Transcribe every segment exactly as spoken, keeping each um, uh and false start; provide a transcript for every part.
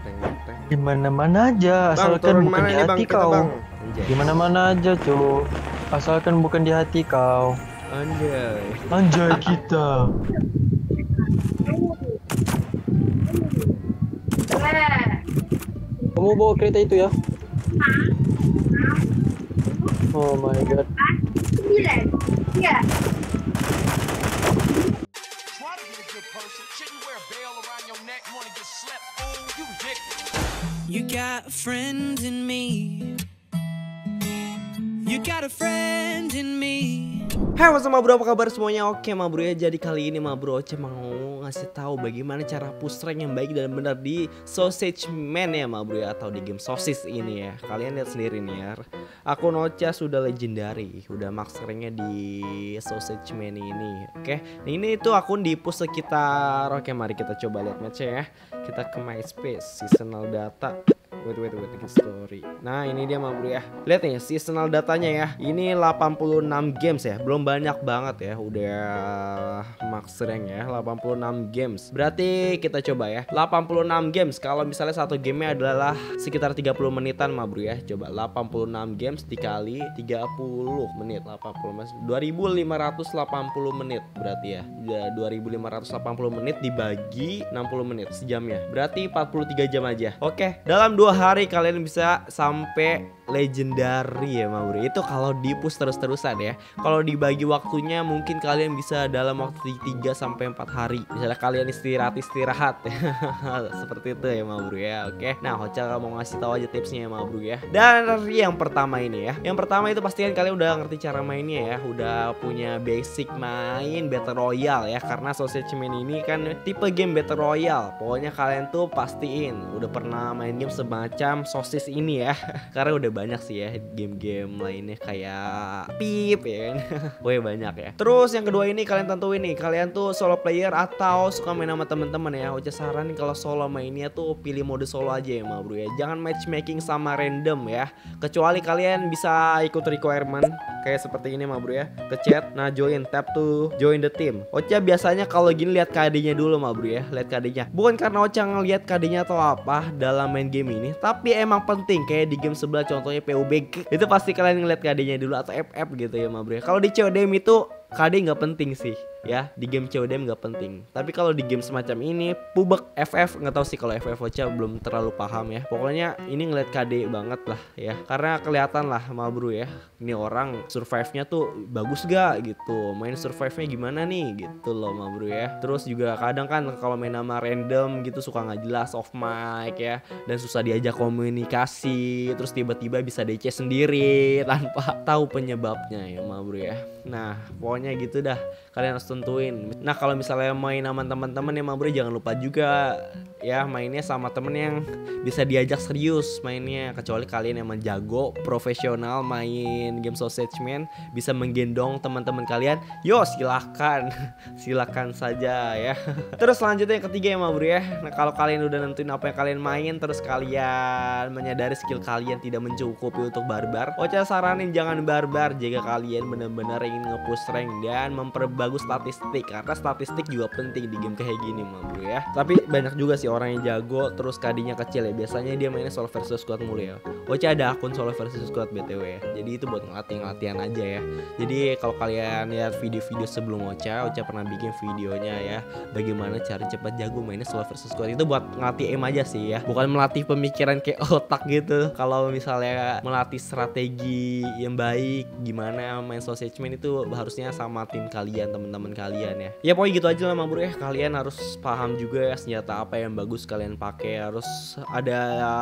Di mana-mana aja, Bang, asalkan turun bukan mana di nih bang hati kita kau. bang? Di mana-mana aja, Cuk. Asalkan bukan di hati kau. Anjay. Anjay kita. Kamu bawa kereta itu ya? Oh my god. You got a friend in me. You got a friend in me. Hai, what's up ma bro, apa kabar semuanya? Oke ma bro ya, jadi kali ini ma bro Oce mau ngasih tahu bagaimana cara push rank yang baik dan benar di Sausage Man ya ma bro ya, atau di game sosis ini ya. Kalian lihat sendiri nih ya, akun Ocha sudah legendary, udah max ranknya di Sausage Man ini. Oke, nah ini itu akun di push sekitar. Oke, mari kita coba lihat matchnya ya. Kita ke MySpace, seasonal data. Wait, wait, wait, wait, story. Nah ini dia ma bro ya. Lihat nih seasonal datanya ya. Ini delapan puluh enam games ya. Belum banyak banget ya. Udah max rank ya, delapan puluh enam games. Berarti kita coba ya, delapan puluh enam games. Kalau misalnya satu gamenya adalah sekitar tiga puluh menitan ma bro ya. Coba delapan puluh enam games dikali tiga puluh menit, delapan puluh mas dua ribu lima ratus delapan puluh menit berarti ya. dua ribu lima ratus delapan puluh menit dibagi enam puluh menit sejamnya. Berarti empat puluh tiga jam aja. Oke, dalam dua hari kalian bisa sampai legendary ya ma bro. Itu kalau di push terus-terusan ya. Kalau dibagi waktunya mungkin kalian bisa dalam waktu tiga sampai empat hari. Misalnya kalian istirahat-istirahat seperti itu ya ma bro ya. Oke. Nah, Hoca mau ngasih tahu aja tipsnya ya ma bro ya. Dan yang pertama ini ya. Yang pertama itu pastikan kalian udah ngerti cara mainnya ya. Udah punya basic main Battle Royale ya. Karena Sausage Man ini kan tipe game Battle Royale. Pokoknya kalian tuh pastiin udah pernah main game semacam sosis ini ya. Karena udah banyak sih ya game-game lainnya kayak Pip ya kan. Woi banyak ya. Terus yang kedua ini kalian tentuin nih, kalian tuh solo player atau suka main sama temen-temen ya. Oce saran kalau solo mainnya tuh pilih mode solo aja ya ma bro ya. Jangan matchmaking sama random ya. Kecuali kalian bisa ikut requirement kayak seperti ini ma bro ya. Ke chat, nah join, tap to join the team. Oce biasanya kalau gini lihat K D-nya dulu ma bro ya. Lihat K D-nya. Bukan karena Oce ngelihat K D-nya atau apa dalam main game ini, tapi emang penting kayak di game sebelah contohnya P U B G. Itu pasti kalian ngeliat K D-nya dulu atau F F gitu ya ma bro ya. Kalau di C O D M itu K D nggak penting sih ya, di game C O D M nggak penting. Tapi kalau di game semacam ini pubek F F, nggak tahu sih kalau F F Ocha belum terlalu paham ya. Pokoknya ini ngeliat K D banget lah ya, karena kelihatan lah ma bro ya, ini orang survive-nya tuh bagus gak gitu, main survive-nya gimana nih gitu loh ma bro ya. Terus juga kadang kan kalau main nama random gitu suka nggak jelas off mic ya, dan susah diajak komunikasi, terus tiba-tiba bisa D C sendiri tanpa tahu penyebabnya ya ma bro ya. Nah pokoknya gitu dah, kalian harus tentuin. Nah kalau misalnya main sama teman-teman ya ma bro, jangan lupa juga ya mainnya sama temen yang bisa diajak serius mainnya. Kecuali kalian emang jago profesional main game Sausage Man, bisa menggendong teman-teman kalian, yo silahkan silahkan saja ya. Terus selanjutnya yang ketiga ya ma bro ya. Nah kalau kalian udah nentuin apa yang kalian main, terus kalian menyadari skill kalian tidak mencukupi untuk barbar, Ocha saranin jangan barbar jika kalian benar-benar ingin nge-push rank dan memperbagus statistik, karena statistik juga penting di game kayak gini ma bro ya. Tapi banyak juga sih orang yang jago terus K D-nya kecil ya, biasanya dia mainnya solo versus squad mulu ya. Ocha ada akun solo versus squad B T W ya, jadi itu buat ngelatih-ngelatihan aja ya. Jadi kalau kalian lihat video-video sebelum Ocha, Ocha pernah bikin videonya ya, bagaimana cara cepat jago mainnya solo versus squad. Itu buat ngelatih aim aja sih ya, bukan melatih pemikiran kayak otak gitu. Kalau misalnya melatih strategi yang baik gimana main Sausage Man itu harusnya sama tim kalian, teman-teman kalian ya. Ya pokoknya gitu aja lah ma bro ya. Kalian harus paham juga ya senjata apa yang bagus kalian pakai, harus ada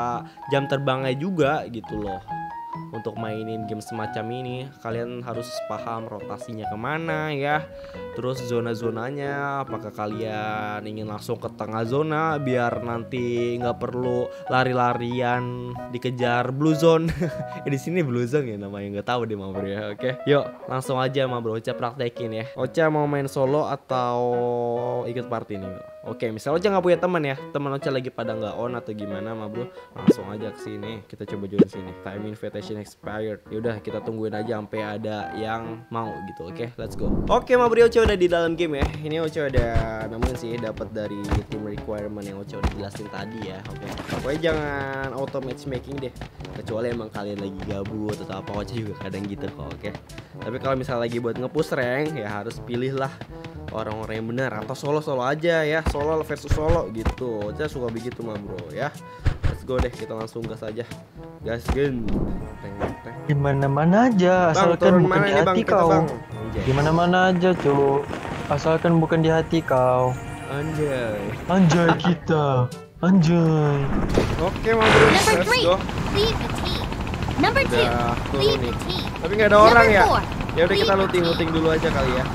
jam terbangnya juga gitu loh. Untuk mainin game semacam ini kalian harus paham rotasinya kemana ya, terus zona-zonanya apakah kalian ingin langsung ke tengah zona biar nanti nggak perlu lari-larian dikejar blue zone. Di sini blue zone ya namanya, nggak tahu deh ma bro ya. Oke yuk langsung aja ma bro, Ocha praktekin ya. Ocha mau main solo atau ikut party nih? Oke, misalnya Ocha nggak punya teman ya, teman Ocha lagi pada nggak on atau gimana, ma bro, langsung aja ke sini. Kita coba join sini. Time invitation expired. Yaudah, kita tungguin aja sampai ada yang mau gitu. Oke, let's go. Oke, ma bro, Ocha udah di dalam game ya. Ini Ocha udah nemuin sih, dapat dari team requirement yang Ocha udah jelasin tadi ya. Oke, pokoknya jangan auto matchmaking deh. Kecuali emang kalian lagi gabut atau apa, Ocha juga kadang gitu kok. Oke. Tapi kalau misalnya lagi buat nge-push rank ya harus pilihlah orang-orang yang benar, atau solo-solo aja ya, solo versus solo gitu. Saya suka begitu mah bro ya. Let's go deh, kita langsung gas aja. Gas gen. Di mana-mana aja, asalkan bukan di hati kau. Di mana-mana aja, Cuk. Asalkan bukan di hati kau. Anjay. Anjay kita. Anjay. Oke mah bro, Number let's three, go. leave the team. Number two, Udah turun leave nih. the team. Tapi nggak ada orang ya. Number four, Ya udah kita leave the looting-looting team. dulu aja kali ya.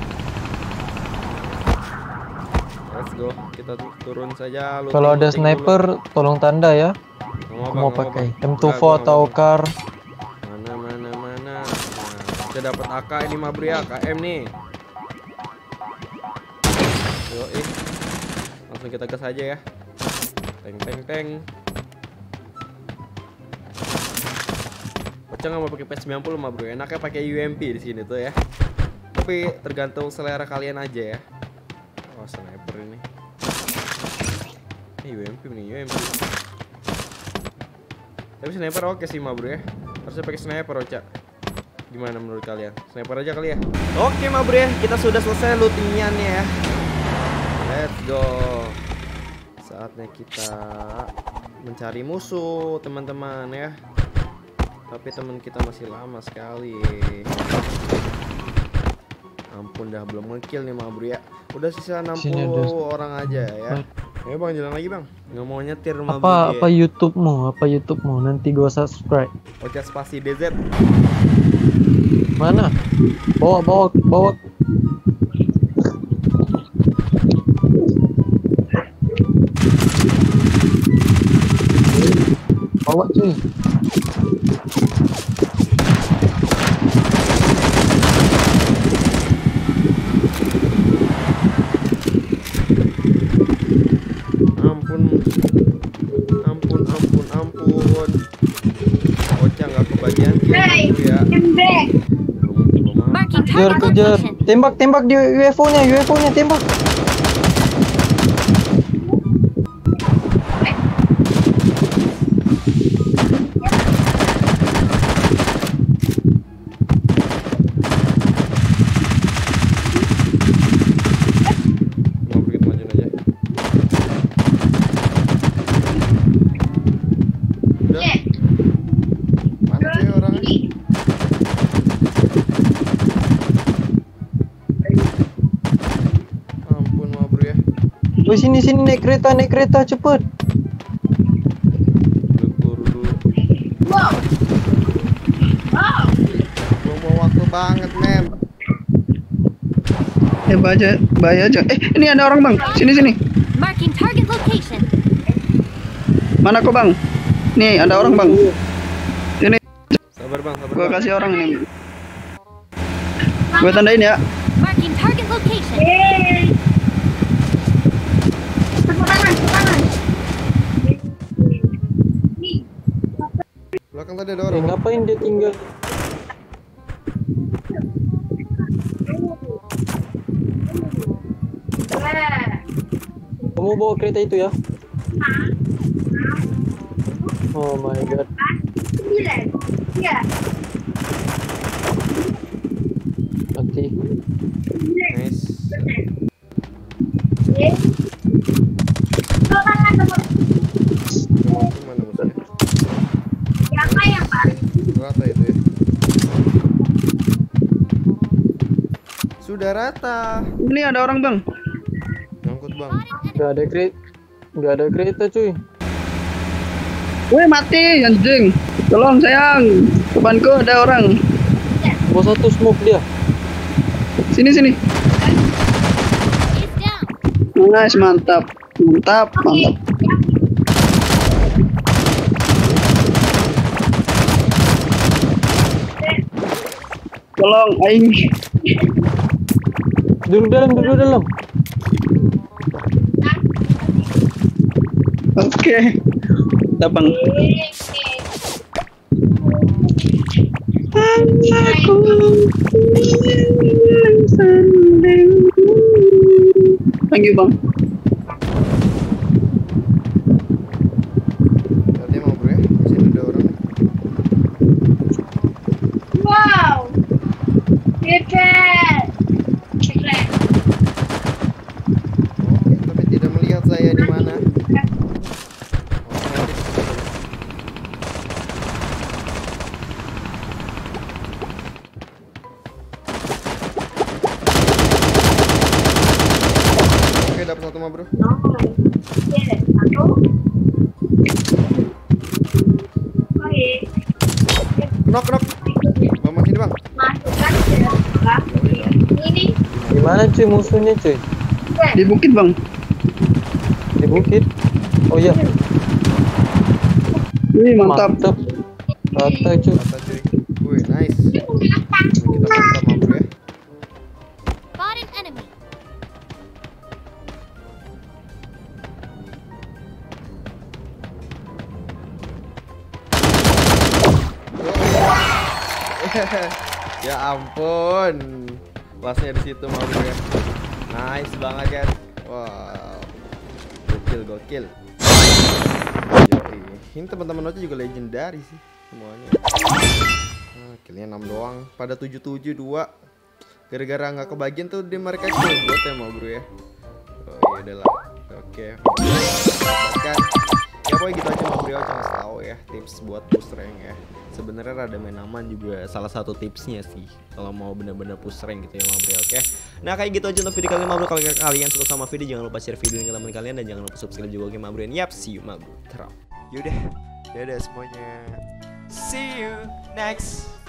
Let's go, kita turun saja. Kalau ada looting-looting sniper, tolong tanda ya. dulu. Aku mau pakai M Enggak, dua gua empat atau nggak mau. car. Mana mana mana. Nah, kita dapat A K ini mah bro ya, K M nih. Yo, eh. Langsung kita gas aja ya. Teng teng teng. Ocha nggak mau pakai P sembilan puluh mah bro, enaknya pakai U M P di sini tuh ya. Tapi tergantung selera kalian aja ya. Oh sniper ini. Ini U M P nih, U M P. Tapi sniper oke sih mah bro ya. Harusnya pakai sniper Ocha. Gimana menurut kalian? Sniper aja kali ya. Oke mah bro ya, kita sudah selesai lootingnya nih ya. Let's go. Saatnya kita mencari musuh teman-teman ya. Tapi teman kita masih lama sekali. Ampun dah belum ngekill nih mah bro ya. Udah sisa enam Sini puluh ada- orang aja ya. Ya bang jalan lagi bang. Nggak mau nyetir mah Apa bro apa ya. YouTube-mu? Apa YouTube-mu? Nanti gua subscribe. Ocha spasi D Z. Mana? Bawa bawa bawa. Bawa cuy. Ampun. Ampun ampun ampun. Ocha nggak kebagian kill mah bro ya. Belum belum amat. Marking Kejar target kejar. location. Tembak tembak di U F O-nya, U F O-nya tembak. Mau pergi majuin aja. Udah. Mana sih orangnya? Ampun mah bro ya. Woi sini sini naik kereta naik kereta cepet. Dulu dulu. Buang waktu banget men. Eh baca, bahaya aja. Eh ini ada orang bang, sini sini. Marking target location. Mana kok bang? Nih ada orang bang. Ini Sabar bang, sabar gua bang. kasih orang ini. Gua tandain ya. Marking target location. Belakang tadi ada Eh, orang. ngapain dia tinggal? Kamu bawa kereta itu ya? Oh my god. Mati. Nice. Mana musuhnya? Rata itu ya. Sudah rata. Ini ada orang bang. Nyangkut bang. Gak ada kereta. Gak ada kereta cuy. Woi mati anjing. Tolong sayang. Depanku ada orang. Bawa satu smoke dia. Sini sini. It's down. Nice mantap. Mantap mantap. Tolong aing. Duduk dalam, duduk dalam. Oke. Kita bang. Aku thank you bang. Nanti mau bro ya, di sini ada orang. Wow. Keren. Keren. Oke, tapi tidak melihat saya di mana. Oke, dapat satu mah bro. Knock knock. Bang masih bang. Masukkan ke dalam ini. Di mana cuy musuhnya cuy? Di bukit bang. Di bukit. Oh iya. Wih mantap. Mantap. Rata cuy. Rata cuy. Wih, nice. Kita mantap mah bro ya. Spot an enemy. Ya ampun, kelasnya di situ mau bro ya. Nice banget kan. Wow, gokil gokil. Yoi. Ini teman-teman aja juga legendary sih semuanya. Nah, killnya enam doang, pada tujuh tujuh dua. Gara-gara nggak kebagian tuh di mereka kill bot ya mau bro ya. Oh iya udahlah. Oke. Bahkan ya pokoknya gitu aja mau bro, cuma tahu ya tips buat push rank ya. Sebenarnya rada main aman juga salah satu tipsnya sih kalau mau bener-bener push rank gitu ya mau bro. Oke. Nah kayak gitu aja untuk video kali ini mau bro. Kalau kalian suka sama video jangan lupa share video ini ke teman kalian dan jangan lupa subscribe juga oke mau bro. Yap, see you mau bro. Yaudah, dadah semuanya. See you next